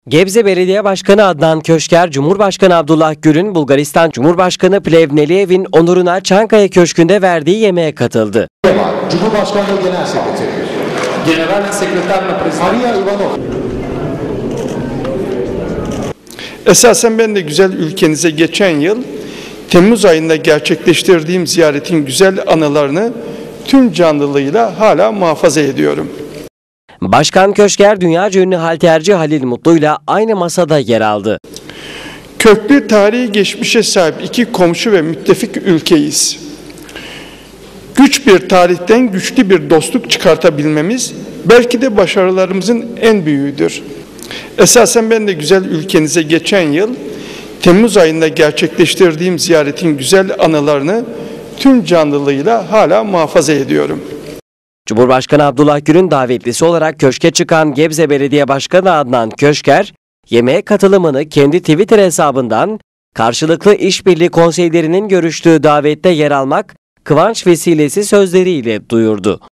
Gebze Belediye Başkanı Adnan Köşker, Cumhurbaşkanı Abdullah Gül'ün Bulgaristan Cumhurbaşkanı Plevneliyev'in onuruna Çankaya Köşkü'nde verdiği yemeğe katıldı. Cumhurbaşkanlığı Genel Sekreteri General Sekreter Maria Ivanov. Esasen ben de güzel ülkenize geçen yıl Temmuz ayında gerçekleştirdiğim ziyaretin güzel anılarını tüm canlılığıyla hala muhafaza ediyorum. Başkan Köşker, dünyaca ünlü halterci Halil Mutlu'yla aynı masada yer aldı. Köklü tarihi geçmişe sahip iki komşu ve müttefik ülkeyiz. Güç bir tarihten güçlü bir dostluk çıkartabilmemiz belki de başarılarımızın en büyüğüdür. Esasen ben de güzel ülkenize geçen yıl Temmuz ayında gerçekleştirdiğim ziyaretin güzel anılarını tüm canlılığıyla hala muhafaza ediyorum. Cumhurbaşkanı Abdullah Gül'ün davetlisi olarak köşke çıkan Gebze Belediye Başkanı Adnan Köşker, yemeğe katılımını kendi Twitter hesabından karşılıklı işbirliği konseylerinin görüştüğü davette yer almak kıvanç vesilesi sözleriyle duyurdu.